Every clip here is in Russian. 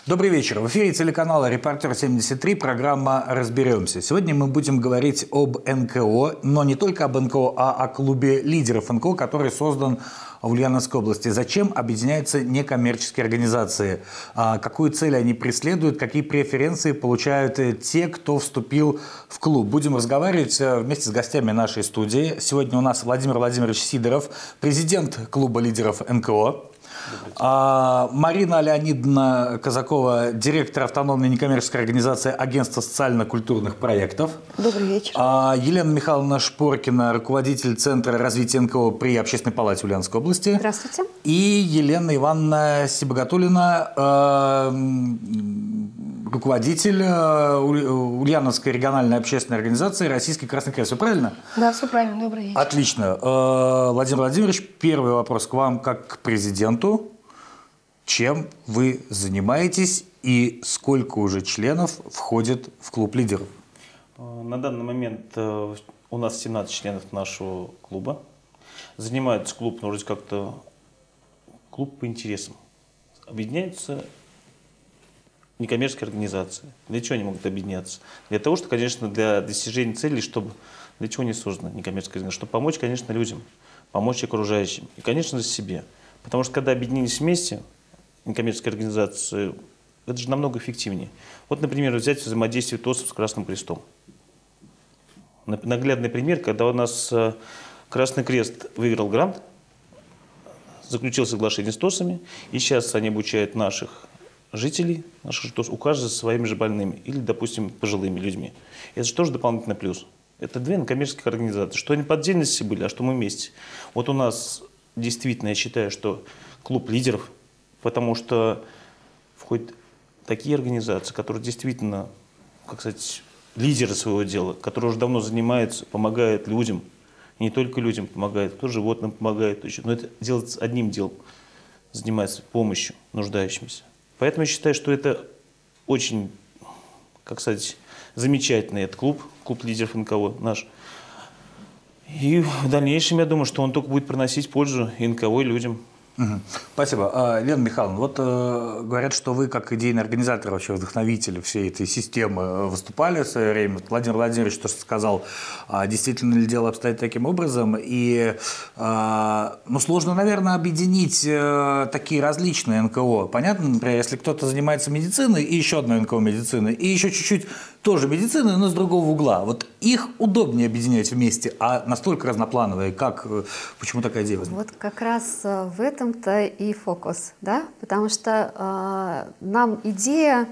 Добрый вечер. В эфире телеканала «Репортер-73», программа «Разберемся». Сегодня мы будем говорить об НКО, но не только об НКО, а о клубе лидеров НКО, который создан в Ульяновской области. Зачем объединяются некоммерческие организации? Какую цель они преследуют? Какие преференции получают те, кто вступил в клуб? Будем разговаривать вместе с гостями нашей студии. Сегодня у нас Владимир Владимирович Сидоров, президент клуба лидеров НКО. Марина Леонидовна Казакова, директор автономной некоммерческой организации Агентства социально-культурных проектов. Добрый вечер. Елена Михайловна Шпоркина, руководитель Центра развития НКО при Общественной палате Ульяновской области. Здравствуйте. И Елена Ивановна Сибагатуллина, руководитель Ульяновской региональной общественной организации Российский Красный Крест. Все правильно? Да, все правильно. Добрый вечер. Отлично. Владимир Владимирович, первый вопрос к вам как к президенту. Чем вы занимаетесь и сколько уже членов входит в клуб лидеров? На данный момент у нас 17 членов нашего клуба. Занимается клуб, ну, вроде как-то клуб по интересам. Объединяются некоммерческие организации. Для чего они могут объединяться? Для того, что, конечно, для достижения целей, чтобы... Для чего не создана некоммерческая организация? Чтобы помочь, конечно, людям, помочь окружающим и, конечно же, себе. Потому что, когда объединились вместе, некоммерческие организации, это же намного эффективнее. Вот, например, взять взаимодействие ТОСов с Красным Крестом. Наглядный пример, когда у нас Красный Крест выиграл грант, заключил соглашение с ТОСами, и сейчас они обучают наших жителей, наших ТОС, ухаживать за своими же больными или, допустим, пожилыми людьми. Это же тоже дополнительный плюс. Это две некоммерческие организации. Что они по отдельности были, а что мы вместе. Вот у нас действительно, я считаю, что клуб лидеров, потому что входят такие организации, которые действительно, как сказать, лидеры своего дела, которые уже давно занимаются, помогают людям. И не только людям помогают, кто животным помогает. Но это делается одним делом, занимается помощью нуждающимся. Поэтому я считаю, что это очень, как сказать, замечательный этот клуб лидеров НКО наш. И в дальнейшем, я думаю, что он только будет приносить пользу и НКО, и людям. Спасибо. Лена Михайловна, вот говорят, что вы как идейный организатор, вообще вдохновитель всей этой системы выступали в свое время. Владимир Владимирович то, что сказал, действительно ли дело обстоит таким образом. И сложно, наверное, объединить такие различные НКО. Понятно, например, если кто-то занимается медициной, и еще одно НКО медицины, и еще чуть-чуть тоже медицины, но с другого угла. Вот их удобнее объединять вместе, а настолько разноплановые. Почему такая идея возникла? Вот как раз в этом-то и фокус, да? Потому что нам идея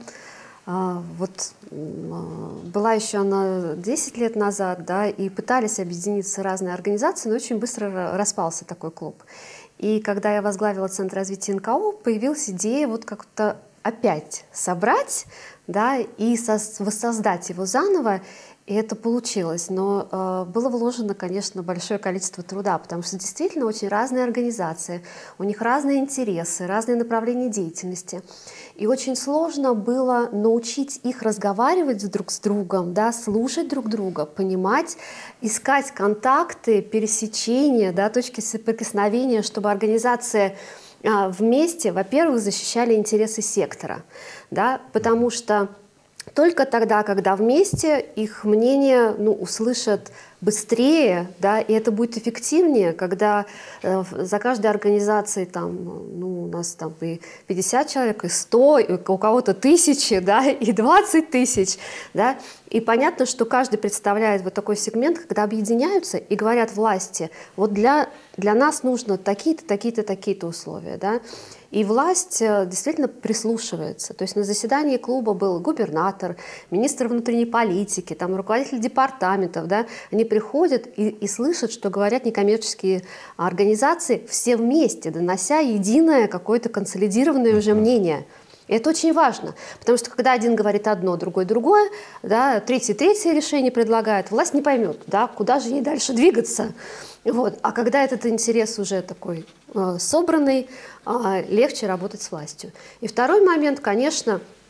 была еще она 10 лет назад, да, и пытались объединиться разные организации, но очень быстро распался такой клуб. И когда я возглавила Центр развития НКО, появилась идея вот как-то опять собрать, да, и воссоздать его заново, и это получилось. Но было вложено, конечно, большое количество труда, потому что действительно очень разные организации, у них разные интересы, разные направления деятельности. И очень сложно было научить их разговаривать друг с другом, да, слушать друг друга, понимать, искать контакты, пересечения, да, точки соприкосновения, чтобы организация вместе, во-первых, защищали интересы сектора, да, потому что только тогда, когда вместе, их мнение услышат быстрее, да, и это будет эффективнее, когда за каждой организацией у нас там и 50 человек, и 100, и у кого-то 1000, да, и 20 тысяч, да, и понятно, что каждый представляет вот такой сегмент, когда объединяются и говорят власти, вот для нас нужно такие-то, такие-то, такие-то условия, да. И власть действительно прислушивается. То есть на заседании клуба был губернатор, министр внутренней политики, там, руководитель департаментов. Да, они приходят и слышат, что говорят некоммерческие организации все вместе, донося единое какое-то консолидированное уже мнение. И это очень важно, потому что когда один говорит одно, другой другое, да, третье решение предлагает, власть не поймет, да, куда же ей дальше двигаться. Вот. А когда этот интерес уже такой собранный, легче работать с властью. И второй момент, конечно,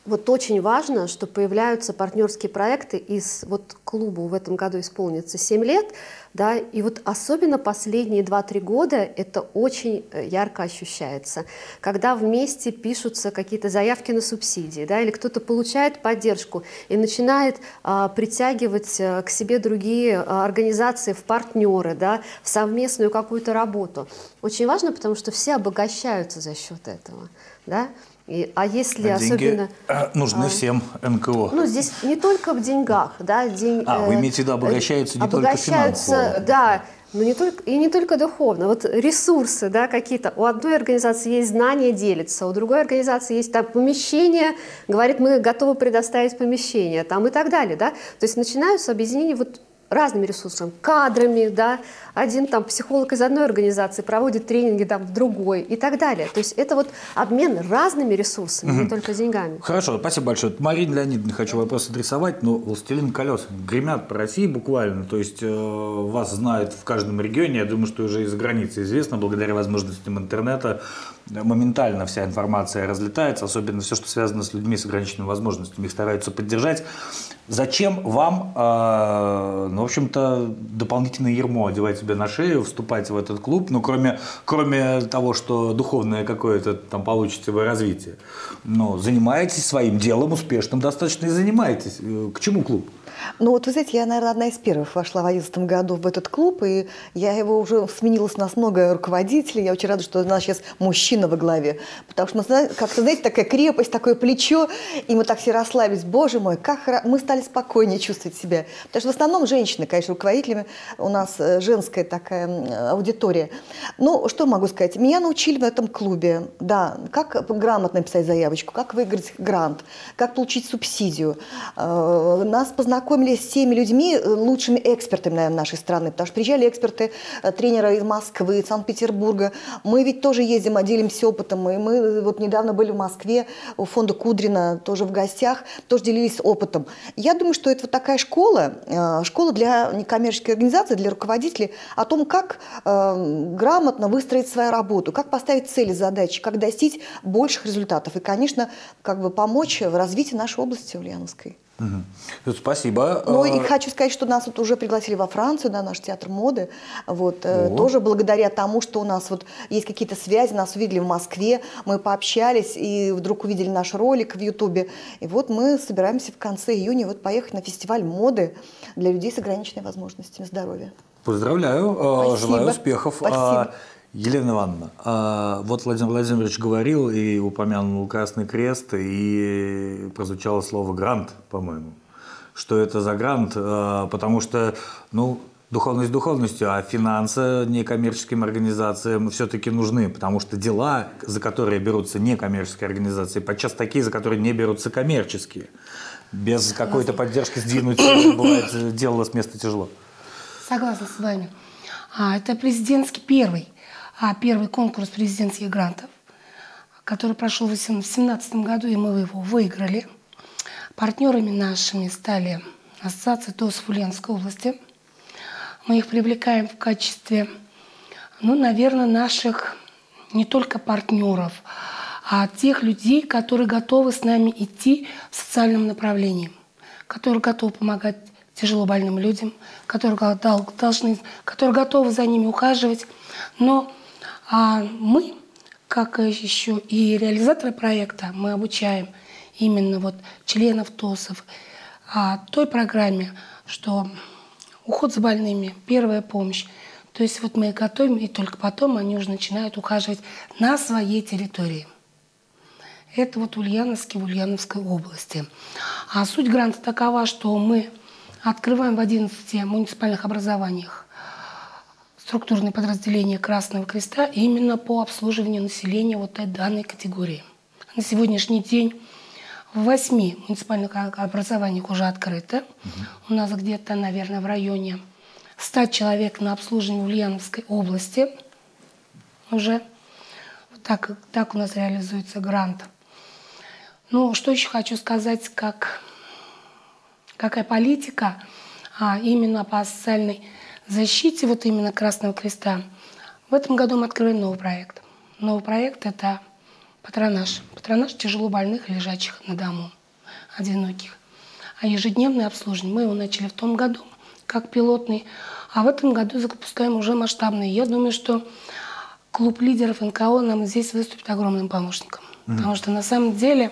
вот очень важно, что появляются партнерские проекты из вот клубу в этом году исполнится 7 лет, да, и вот особенно последние 2-3 года это очень ярко ощущается, когда вместе пишутся какие-то заявки на субсидии, да, или кто-то получает поддержку и начинает притягивать к себе другие организации в партнеры, да, в совместную какую-то работу. Очень важно, потому что все обогащаются за счет этого, да. А если деньги особенно нужны всем НКО. Ну, здесь не только в деньгах, да, вы имеете в виду, обогащаются не только финансово. Да, но не только духовно. Вот ресурсы, да, какие-то. У одной организации есть знания, делится, у другой организации есть там помещение, говорит, мы готовы предоставить помещение, там и так далее, да. То есть начинаются объединения вот разными ресурсами, кадрами, да, один там психолог из одной организации проводит тренинги там в другой и так далее. То есть это вот обмен разными ресурсами, не только деньгами. Хорошо, спасибо большое. Марине Леонидовне хочу вопрос адресовать, но «Властелин колес» гремят по России буквально, то есть вас знают в каждом регионе, я думаю, что уже из-за границы известно, благодаря возможностям интернета моментально вся информация разлетается, особенно все, что связано с людьми с ограниченными возможностями, их стараются поддержать. Зачем вам, в общем-то, дополнительное ярмо одевать себе на шею, вступать в этот клуб, ну, кроме того, что духовное какое-то там получите вы развитие, но занимаетесь своим делом успешным достаточно и занимаетесь. К чему клуб? Ну вот, вы знаете, я, наверное, одна из первых вошла в 2011 году в этот клуб, и я его уже сменилось у нас много руководителей. Я очень рада, что у нас сейчас мужчина во главе, потому что, как-то, знаете, такая крепость, такое плечо, и мы так все расслабились. Боже мой, как мы стали спокойнее чувствовать себя. Потому что в основном женщины, конечно, руководителями, у нас женская такая аудитория. Ну, что могу сказать? Меня научили в этом клубе, да, как грамотно написать заявочку, как выиграть грант, как получить субсидию. Нас познакомили с теми людьми, лучшими экспертами, наверное, нашей страны, потому что приезжали эксперты, тренеры из Москвы, Санкт-Петербурга. Мы ведь тоже ездим, делимся опытом. И мы вот недавно были в Москве у фонда Кудрина, тоже в гостях, тоже делились опытом. Я думаю, что это вот такая школа для некоммерческой организации, для руководителей, о том, как грамотно выстроить свою работу, как поставить цели, задачи, как достичь больших результатов. И, конечно, как бы помочь в развитии нашей области ульяновской. Спасибо. Ну и хочу сказать, что нас вот уже пригласили во Францию, на наш театр моды. Вот, тоже благодаря тому, что у нас вот есть какие-то связи, нас увидели в Москве, мы пообщались и вдруг увидели наш ролик в Ютубе. И вот мы собираемся в конце июня вот поехать на фестиваль моды для людей с ограниченными возможностями здоровья. Поздравляю, Спасибо. желаю успехов. Спасибо. Елена Ивановна, вот Владимир Владимирович говорил и упомянул Красный Крест, и прозвучало слово «грант», по-моему. Что это за грант? Потому что, ну, духовность духовностью, а финансы некоммерческим организациям все-таки нужны, потому что дела, за которые берутся некоммерческие организации, подчас такие, за которые не берутся коммерческие. Без какой-то поддержки сдвинуть бывает дело с места тяжело. Согласна с вами. Это президентский первый конкурс президентских грантов, который прошел в 2017 году, и мы его выиграли. Партнерами нашими стали Ассоциация ТОС в Ульяновской области. Мы их привлекаем в качестве, ну, наверное, наших не только партнеров, а тех людей, которые готовы с нами идти в социальном направлении, которые готовы помогать тяжело больным людям, которые готовы за ними ухаживать. Но мы, как еще и реализаторы проекта, мы обучаем именно вот членов ТОСов той программе, что уход за больными, первая помощь. То есть вот мы их готовим, и только потом они уже начинают ухаживать на своей территории. Это вот в Ульяновской области. А суть гранта такова, что мы открываем в 11 муниципальных образованиях структурные подразделения Красного Креста именно по обслуживанию населения вот этой данной категории. На сегодняшний день в 8 муниципальных образованиях уже открыто. У нас где-то, наверное, в районе 100 человек на обслуживании в Ульяновской области уже. Так у нас реализуется грант. Ну, что еще хочу сказать, какая политика именно по социальной защите вот именно Красного Креста. В этом году мы открыли новый проект. Новый проект – это патронаж. Патронаж тяжелобольных, лежачих на дому, одиноких. А ежедневное обслуживание мы его начали в том году, как пилотный. А в этом году запускаем уже масштабный. Я думаю, что клуб лидеров НКО нам здесь выступит огромным помощником. Потому что на самом деле,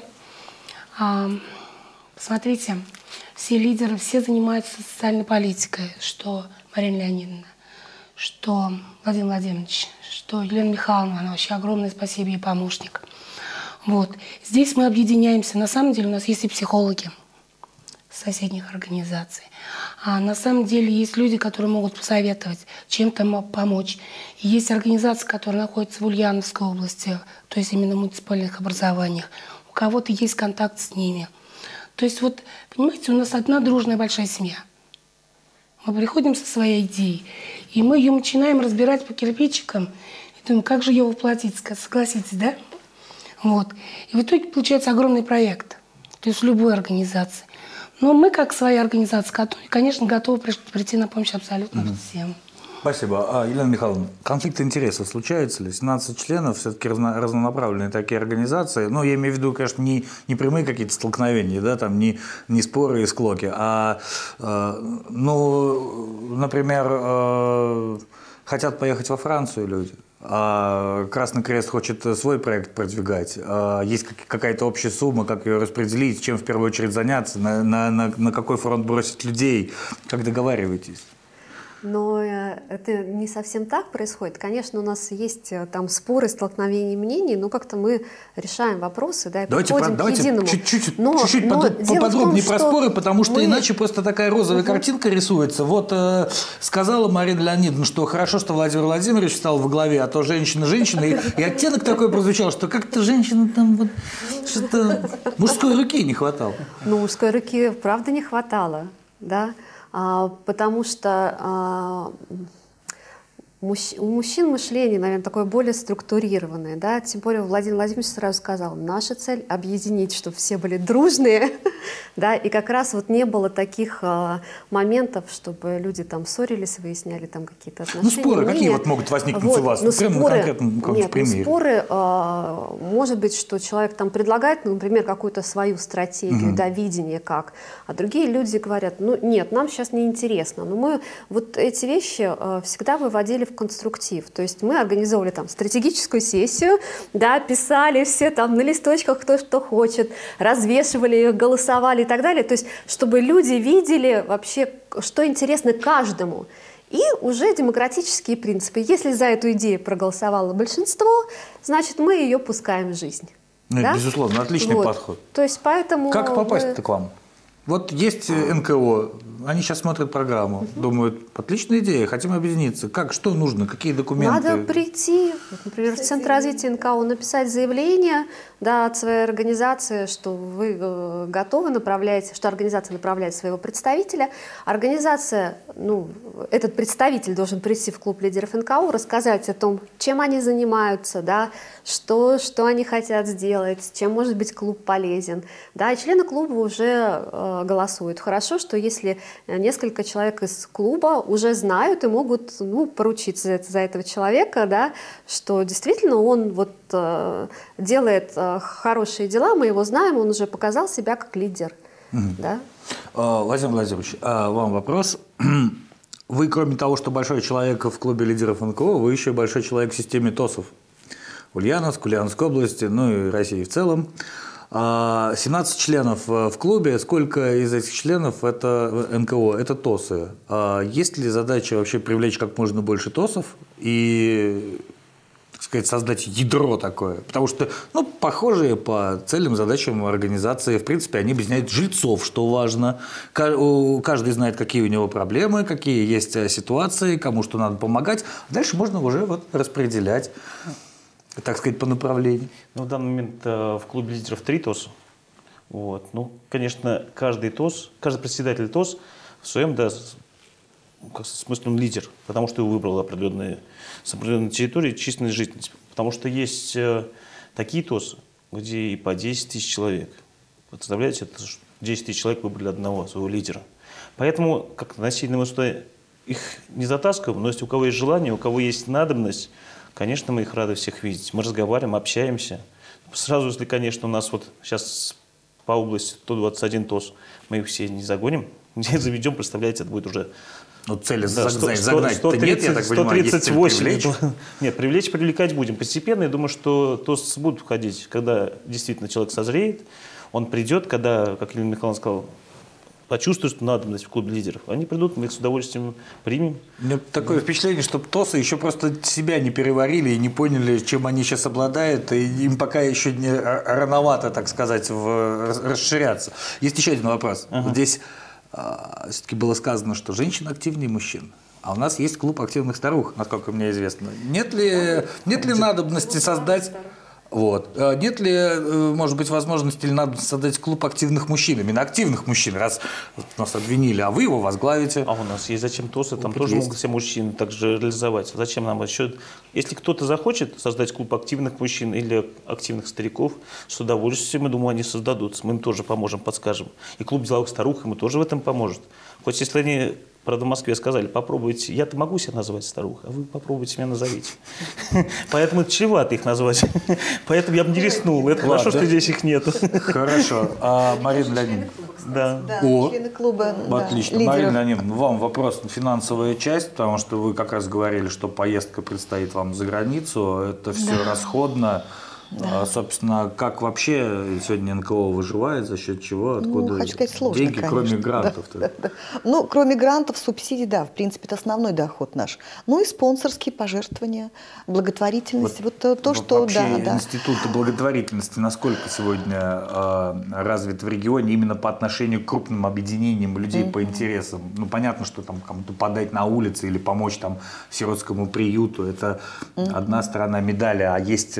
смотрите, все лидеры, все занимаются социальной политикой, что Марина Леонидовна, что Владимир Владимирович, что Елена Михайловна, она вообще огромное спасибо ей помощник. Вот. Здесь мы объединяемся. На самом деле у нас есть и психологи соседних организаций. А на самом деле есть люди, которые могут посоветовать, чем-то помочь. И есть организации, которые находятся в Ульяновской области, то есть именно в муниципальных образованиях. У кого-то есть контакт с ними. То есть вот, понимаете, у нас одна дружная большая семья. Мы приходим со своей идеей, и мы ее начинаем разбирать по кирпичикам. И думаем, как же ее воплотить, согласитесь, да? Вот. И в итоге получается огромный проект, то есть в любой организации. Но мы, как своя организация, конечно, готовы прийти на помощь абсолютно всем. Спасибо. Елена Михайловна, конфликты интересов случаются ли? 17 членов, все-таки разнонаправленные такие организации. Ну, я имею в виду, конечно, не прямые какие-то столкновения, да, там, не споры и склоки, ну, например, хотят поехать во Францию люди, а Красный Крест хочет свой проект продвигать. Есть какая-то общая сумма, как ее распределить, чем в первую очередь заняться, на какой фронт бросить людей, как договариваетесь? Но это не совсем так происходит. Конечно, у нас есть там споры, столкновения мнений, но как-то мы решаем вопросы, да, и приходим к единому. Чуть-чуть поподробнее про споры, потому что иначе просто такая розовая картинка рисуется. Вот сказала Марина Леонидовна, что хорошо, что Владимир Владимирович стал во главе, а то женщина, и оттенок такой прозвучал, что как-то женщина там вот что-то... Мужской руки не хватало. Ну, мужской руки, правда, не хватало, да. Потому что у мужчин мышление, наверное, такое более структурированное, да, тем более Владимир Владимирович сразу сказал, наша цель — объединить, чтобы все были дружные, да, и как раз вот не было таких моментов, чтобы люди там ссорились, выясняли там какие-то отношения. Ну, споры какие вот могут возникнуть вот у вас? Ну, прямо споры, конкретно, как нет, в примере. споры, может быть, что человек там предлагает, ну, например, какую-то свою стратегию, да, видение как, а другие люди говорят, ну, нет, нам сейчас не интересно, но мы вот эти вещи всегда выводили в конструктив. То есть мы организовывали там стратегическую сессию, да, писали все там на листочках, кто что хочет, развешивали их, голосовали и так далее. То есть чтобы люди видели вообще, что интересно каждому. И уже демократические принципы. Если за эту идею проголосовало большинство, значит, мы ее пускаем в жизнь. Ну, да? Безусловно, отличный подход. То есть поэтому... Как попасть-то к вам? Вот есть НКО, они сейчас смотрят программу, думают, отличная идея, хотим объединиться. Как, что нужно, какие документы? Надо прийти, например, в Центр развития НКО, написать заявление, да, от своей организации, что вы готовы, направляете, что организация направляет своего представителя. Организация, ну, этот представитель должен прийти в клуб лидеров НКО, рассказать о том, чем они занимаются, да, что они хотят сделать, чем может быть клуб полезен. Да, и члены клуба уже голосуют. Хорошо, что если несколько человек из клуба уже знают и могут, ну, поручиться за этого человека, да, что действительно он вот делает хорошие дела, мы его знаем, он уже показал себя как лидер. Да? Владимир Владимирович, вам вопрос. Вы, кроме того, что большой человек в клубе лидеров НКО, вы еще большой человек в системе ТОСов. Ульяновск, Ульяновской области, ну и России в целом. 17 членов в клубе. Сколько из этих членов это НКО? Это ТОСы. Есть ли задача вообще привлечь как можно больше ТОСов и, так сказать, создать ядро такое? Потому что, ну, похожие по целям, задачам организации, в принципе, они объединяют жильцов, что важно. Каждый знает, какие у него проблемы, какие есть ситуации, кому что надо помогать. Дальше можно уже вот распределять, так сказать, по направлению. Ну, в данный момент в клубе лидеров 3 ТОСа. Вот. Ну, конечно, каждый ТОС, каждый председатель ТОС в своем, да, смысле он лидер, потому что его выбрал с определенной территории численность жительность. Потому что есть такие ТОСы, где и по 10 тысяч человек. Представляете, это 10 тысяч человек выбрали одного своего лидера. Поэтому, как насильно мы сюда их не затаскиваем, но если у кого есть желание, у кого есть надобность, конечно, мы их рады всех видеть. Мы разговариваем, общаемся. Сразу, если, конечно, у нас вот сейчас по области 121 ТОС, мы их все не загоним, не заведем, представляете, это будет уже... Ну, цели Да, загнать-то нет, я так понимаю, есть цель 138. привлечь. Нет, привлекать будем постепенно. Я думаю, что ТОС будут входить, когда действительно человек созреет, он придет, когда, как Елена Михайловна сказала, почувствуют, что надобность в клубе лидеров. Они придут, мы их с удовольствием примем. У меня такое впечатление, что ТОСы еще просто себя не переварили и не поняли, чем они сейчас обладают, и им пока еще не рановато, так сказать, расширяться. Есть еще один вопрос. Вот здесь все-таки было сказано, что женщин активнее мужчин. А у нас есть клуб активных старух, насколько мне известно. Нет ли надобности создать... Вот. Нет ли, может быть, возможности или надо создать клуб активных мужчин, именно активных мужчин, раз нас обвинили, а вы его возглавите? А у нас есть зачем ТОСы, там Опыт тоже есть. могут все мужчины также реализовать. Зачем нам еще? Если кто-то захочет создать клуб активных мужчин или активных стариков, с удовольствием, я думаю, они создадутся. Мы им тоже поможем, подскажем. И клуб деловых старух ему тоже в этом поможет. Хоть если они... Правда, в Москве сказали, попробуйте, я-то могу себя назвать старухой, а вы попробуйте меня назовите. Поэтому чревато их назвать. Поэтому я бы не рискнул. Это хорошо, что здесь их нету. Хорошо. А Марина Леонидовна? Да. Да, О, члены клуба, отлично. лидеров. Марина Леонидовна, вам вопрос на финансовая часть, потому что вы как раз говорили, что поездка предстоит вам за границу, это все расходно. Собственно, как вообще сегодня НКО выживает, за счет чего, откуда хочу сказать, сложно, деньги, конечно. кроме грантов? Да. Ну, кроме грантов, субсидий, да, в принципе, это основной доход наш. Ну и спонсорские пожертвования, благотворительность, вот то, что... Вообще да. институт благотворительности насколько сегодня развит в регионе именно по отношению к крупным объединениям людей по интересам? Ну, понятно, что там кому-то подать на улице или помочь там сиротскому приюту, это одна сторона медали, а есть...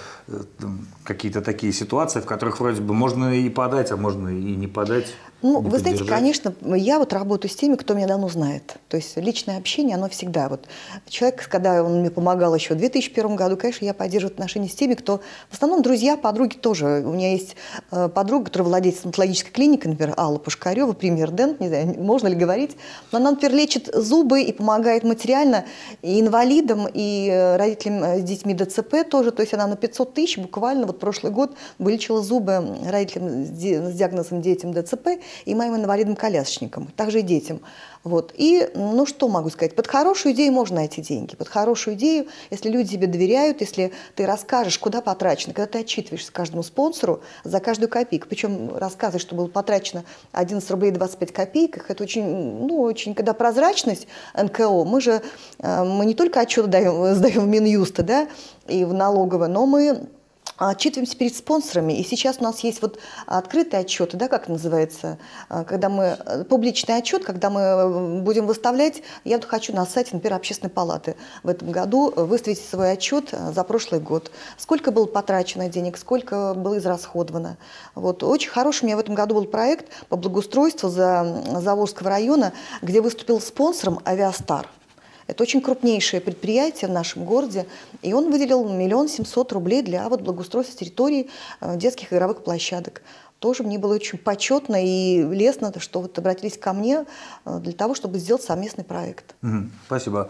какие-то такие ситуации, в которых вроде бы можно и подать, а можно и не подать. Ну, вы знаете, конечно, я вот работаю с теми, кто меня давно знает. То есть личное общение, оно всегда. Вот человек, когда он мне помогал еще в 2001 году, конечно, я поддерживаю отношения с теми, кто... В основном друзья, подруги тоже. У меня есть подруга, которая владеет стоматологической клиникой, например, Алла Пушкарева, премьер-дент, не знаю, можно ли говорить. Но она, например, лечит зубы и помогает материально и инвалидам, и родителям с детьми ДЦП тоже. То есть она на 500 тысяч буквально, вот прошлый год вылечила зубы родителям с диагнозом детям ДЦП и моим инвалидам-колясочникам, также и детям. Вот. И, ну, что могу сказать, под хорошую идею можно найти деньги. Под хорошую идею, если люди тебе доверяют, если ты расскажешь, куда потрачено, когда ты отчитываешься каждому спонсору за каждую копейку, причем рассказываешь, что было потрачено 11 рублей 25 копеек, это очень, ну, очень, когда прозрачность НКО, мы не только отчет сдаем в Минюст, да, и в налоговое, но мы отчитываемся перед спонсорами. И сейчас у нас есть вот открытые отчеты, да, как называется, когда мы, публичный отчет, когда мы будем выставлять, я вот хочу на сайте, например, Общественной палаты в этом году выставить свой отчет за прошлый год. Сколько было потрачено денег, сколько было израсходовано. Вот. Очень хороший у меня в этом году был проект по благоустройству Заволжского района, где выступил спонсором «Авиастар». Это очень крупнейшее предприятие в нашем городе, и он выделил 1 700 000 рублей для вот благоустройства территории детских игровых площадок. Тоже мне было очень почетно и лестно, что вот обратились ко мне для того, чтобы сделать совместный проект. Спасибо.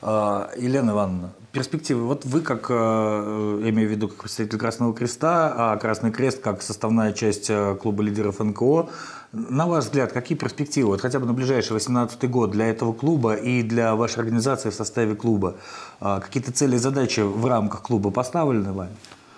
Елена Ивановна, перспективы. Вот вы, как, я имею в виду, как представитель Красного Креста, а Красный Крест как составная часть клуба лидеров НКО, на ваш взгляд, какие перспективы, вот хотя бы на ближайший 2018 год для этого клуба и для вашей организации в составе клуба? Какие-то цели и задачи в рамках клуба поставлены вами?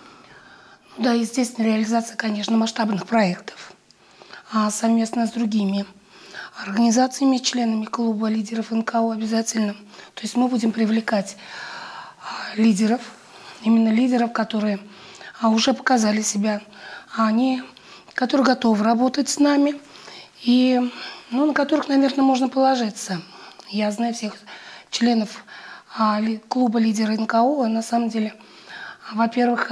Да, естественно, реализация, конечно, масштабных проектов совместно с другими организациями, членами клуба лидеров НКО обязательно. То есть мы будем привлекать лидеров, именно лидеров, которые уже показали себя, которые готовы работать с нами и на которых, наверное, можно положиться. Я знаю всех членов клуба лидеров НКО, на самом деле, во-первых,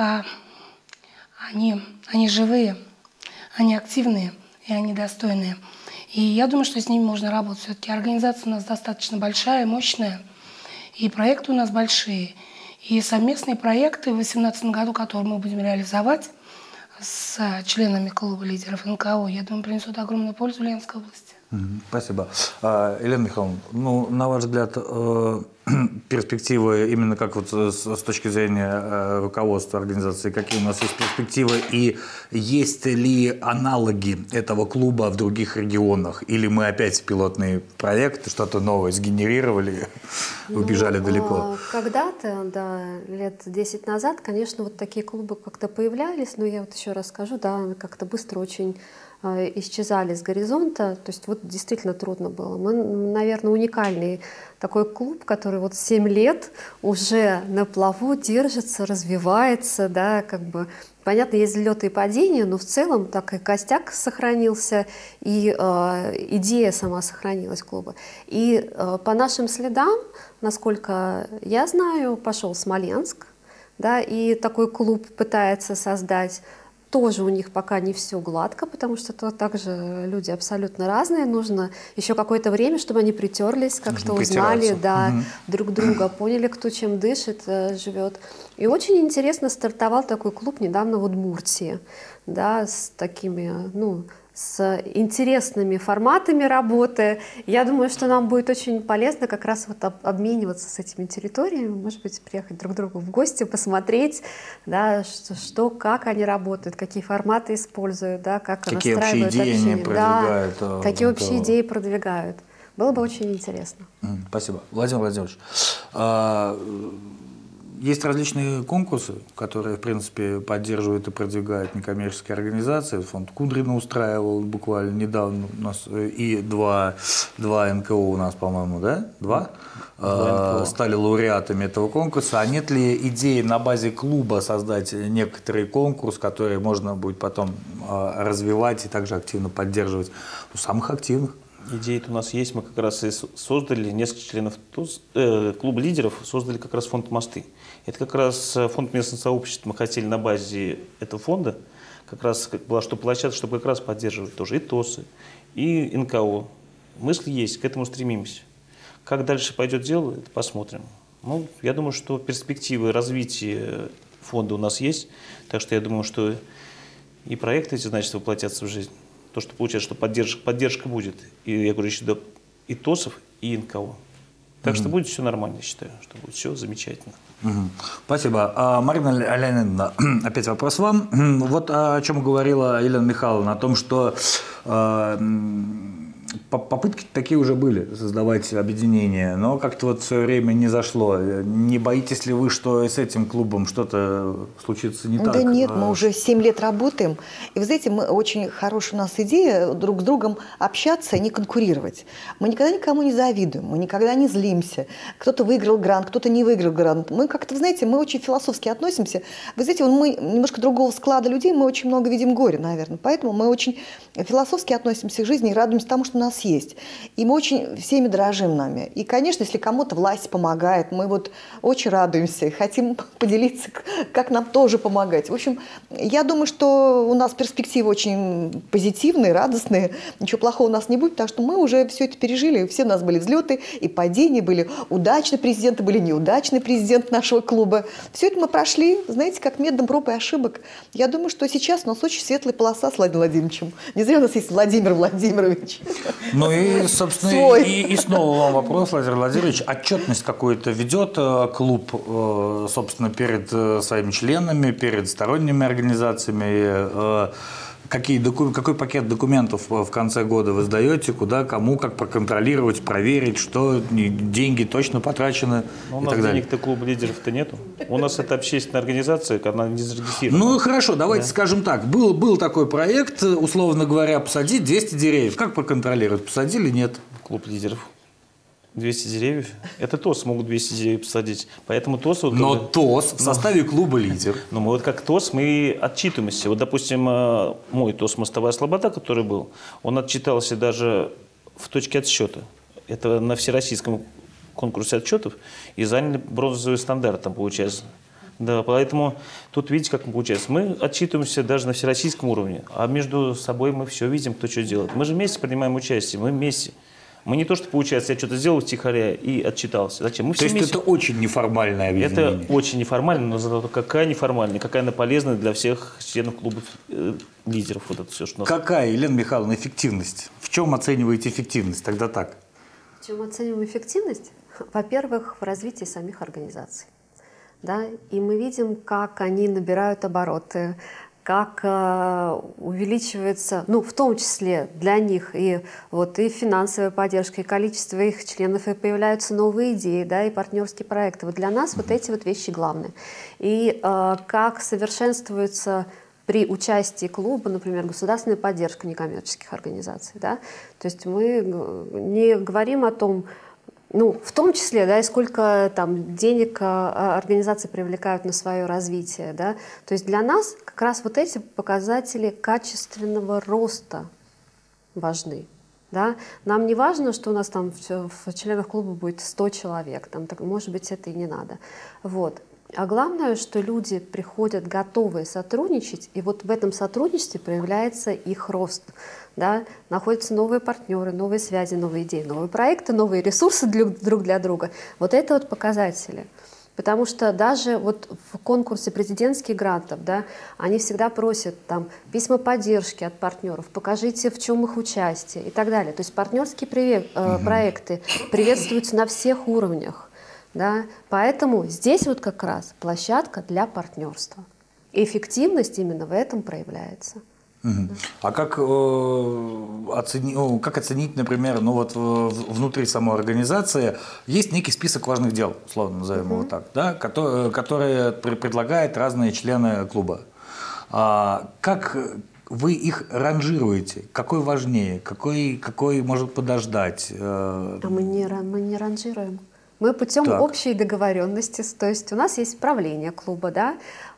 они живые, они активные и они достойные. И я думаю, что с ними можно работать. Все-таки организация у нас достаточно большая, мощная, и проекты у нас большие. И совместные проекты в 2018 году, которые мы будем реализовать с членами клуба лидеров НКО, я думаю, принесут огромную пользу Ленинской области. Спасибо. Елена Михайловна, на ваш взгляд, перспективы именно как вот с точки зрения руководства организации, какие у нас есть перспективы и есть ли аналоги этого клуба в других регионах? Или мы опять пилотный проект, что-то новое сгенерировали, убежали далеко? Когда-то, да, лет 10 назад, конечно, вот такие клубы как-то появлялись, но я вот еще раз скажу, да, как-то быстро очень исчезали с горизонта, то есть вот действительно трудно было. Мы, наверное, уникальный такой клуб, который вот 7 лет уже на плаву держится, развивается, да, как бы, понятно, есть взлеты и падения, но в целом так и костяк сохранился, и идея сама сохранилась клуба. И по нашим следам, насколько я знаю, пошел Смоленск, да, и такой клуб пытается создать. Тоже у них пока не все гладко, потому что то также люди абсолютно разные. Нужно еще какое-то время, чтобы они притерлись, как-то узнали, да, друг друга, поняли, кто чем дышит, живет. И очень интересно стартовал такой клуб недавно в Удмуртии, да, с такими, ну, с интересными форматами работы. Я думаю, что нам будет очень полезно как раз вот обмениваться с этими территориями, может быть, приехать друг к другу в гости, посмотреть, да, что, как они работают, какие форматы используют, да, как какие настраивают общие идеи общение. они продвигают. Да, какие общие идеи продвигают. Было бы очень интересно. Спасибо. Владимир Владимирович, есть различные конкурсы, которые, в принципе, поддерживают и продвигают некоммерческие организации. Фонд Кудрина устраивал буквально недавно у нас, и два НКО у нас, по-моему, да? Два стали лауреатами этого конкурса. А нет ли идеи на базе клуба создать некоторый конкурс, который можно будет потом развивать и также активно поддерживать у самых активных? Идея-то у нас есть, мы как раз и создали, несколько членов клуба лидеров создали как раз фонд «Мосты». Это как раз фонд местных сообществ, мы хотели на базе этого фонда, как раз была что площадка, чтобы как раз поддерживать тоже и ТОСы, и НКО. Мысли есть, к этому стремимся. Как дальше пойдет дело, это посмотрим. Ну, я думаю, что перспективы развития фонда у нас есть, так что я думаю, что и проекты эти, значит, воплотятся в жизнь. То, что получается, что поддержка будет. И я говорю, еще и ТОСов, и НКО. Так что будет все нормально, я считаю, что будет все замечательно. Спасибо. Марина Леонидовна, опять вопрос вам. Вот о чем говорила Елена Михайловна, о том, что попытки такие уже были, создавать объединения, но как-то вот в свое время не зашло. Не боитесь ли вы, что с этим клубом что-то случится не так? Да нет, мы уже 7 лет работаем. И вы знаете, мы очень хорошая у нас идея друг с другом общаться и не конкурировать. Мы никогда никому не завидуем, мы никогда не злимся. Кто-то выиграл грант, кто-то не выиграл грант. Мы как-то, вы знаете, мы очень философски относимся. Вы знаете, мы немножко другого склада людей, мы очень много видим горя, наверное. Поэтому мы очень философски относимся к жизни и радуемся тому, что у нас есть. И мы очень всеми дорожим нами. И, конечно, если кому-то власть помогает, мы вот очень радуемся и хотим поделиться, как нам тоже помогать. В общем, я думаю, что у нас перспективы очень позитивные, радостные. Ничего плохого у нас не будет, потому что мы уже все это пережили. Все у нас были взлеты и падения, были удачные президенты, были неудачные президенты нашего клуба. Все это мы прошли, знаете, как методом проб и ошибок. Я думаю, что сейчас у нас очень светлая полоса с Владимиром Владимировичем. Не зря у нас есть Владимир Владимирович. Ну и, собственно, и снова вам вопрос, Владимир Владимирович. Отчетность какую-то ведет клуб, собственно, перед своими членами, перед сторонними организациями? Какой пакет документов в конце года вы сдаете, куда, кому, как проконтролировать, проверить, что деньги точно потрачены у и нас так далее? денег-то клуба лидеров-то нету. У нас это общественная организация, она не зарегистрирована. Ну хорошо, давайте скажем так. Был такой проект, условно говоря, посадить 200 деревьев. Как проконтролировать, посадили, нет? Клуб лидеров. 200 деревьев. Это ТОС могут 200 деревьев посадить. Поэтому ТОС... Вот, но ТОС в составе клуба «Лидер». Ну, мы вот как ТОС, мы отчитываемся. Вот, допустим, мой ТОС «Мостовая слобода», который был, он отчитался даже в точке отсчета. Это на всероссийском конкурсе отчетов. И заняли бронзовый стандарт, там, получается. Да, поэтому тут, видите, как получается. Мы отчитываемся даже на всероссийском уровне. А между собой мы все видим, кто что делает. Мы же вместе принимаем участие, мы вместе. Мы не то, что получается, я что-то сделал втихаря и отчитался. Зачем? Мы все вместе. Это очень неформальное объединение? Это очень неформально, но зато какая неформальная, какая она полезная для всех членов клубов лидеров. Вот это все, что Какая, Елена Михайловна, эффективность? В чем оцениваете эффективность? Тогда так. В чем оцениваем эффективность? Во-первых, в развитии самих организаций. Да? И мы видим, как они набирают обороты, как увеличивается, ну, в том числе для них и финансовая поддержка, и количество их членов, и появляются новые идеи, да, и партнерские проекты. Вот для нас вот эти вот вещи главные. И как совершенствуется при участии клуба, например, государственная поддержка некоммерческих организаций. Да? То есть мы не говорим о том, ну, в том числе, да, и сколько там денег организации привлекают на свое развитие, да. То есть для нас как раз вот эти показатели качественного роста важны, да. Нам не важно, что у нас там в членах клуба будет 100 человек, там, так, может быть, это и не надо. Вот. А главное, что люди приходят готовые сотрудничать, и вот в этом сотрудничестве проявляется их рост. Да? Находятся новые партнеры, новые связи, новые идеи, новые проекты, новые ресурсы друг для друга. Вот это вот показатели. Потому что даже вот в конкурсе президентских грантов, да, они всегда просят там письма поддержки от партнеров, покажите, в чем их участие и так далее. То есть партнерские проекты приветствуются на всех уровнях. Да? Поэтому здесь вот как раз площадка для партнерства. И эффективность именно в этом проявляется. А как оценить, например, ну вот внутри самой организации есть некий список важных дел, условно назовем его так, да, которые предлагают разные члены клуба. Как вы их ранжируете? Какой важнее? Какой может подождать? А мы не ранжируем. Мы путем общей договоренности, то есть у нас есть правление клуба, да,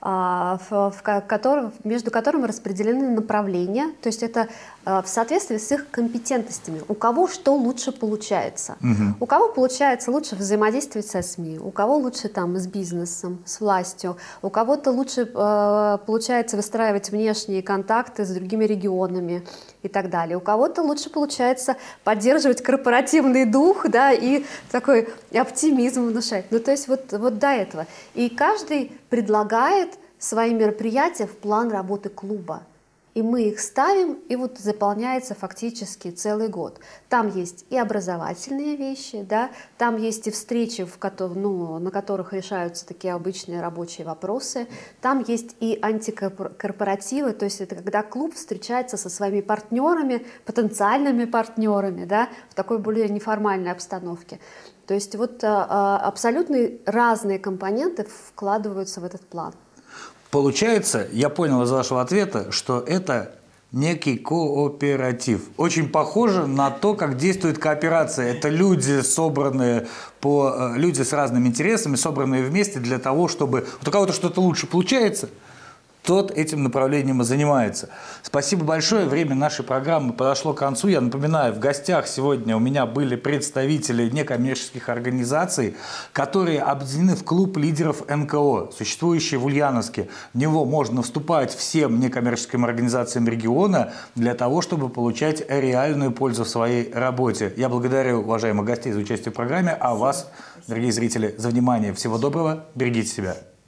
между которыми распределены направления, то есть это в соответствии с их компетентностями. У кого что лучше получается. У кого получается лучше взаимодействовать со СМИ, у кого лучше там с бизнесом, с властью, у кого-то лучше получается выстраивать внешние контакты с другими регионами и так далее. У кого-то лучше получается поддерживать корпоративный дух, да, и такой оптимизм внушать. Ну, то есть вот до этого. И каждый предлагает свои мероприятия в план работы клуба. И мы их ставим, и вот заполняется фактически целый год. Там есть и образовательные вещи, да, там есть и встречи, на которых решаются такие обычные рабочие вопросы, там есть и антикорпоративы, то есть это когда клуб встречается со своими партнерами, потенциальными партнерами, да, в такой более неформальной обстановке. То есть вот абсолютно разные компоненты вкладываются в этот план. Получается, я понял из вашего ответа, что это некий кооператив. Очень похоже на то, как действует кооперация. Это люди, люди с разными интересами, собранные вместе для того, чтобы вот у кого-то что-то лучше получается, тот этим направлением и занимается. Спасибо большое. Время нашей программы подошло к концу. Я напоминаю, в гостях сегодня у меня были представители некоммерческих организаций, которые объединены в клуб лидеров НКО, существующий в Ульяновске. В него можно вступать всем некоммерческим организациям региона для того, чтобы получать реальную пользу в своей работе. Я благодарю уважаемых гостей за участие в программе, а вас, дорогие зрители, за внимание. Всего доброго. Берегите себя.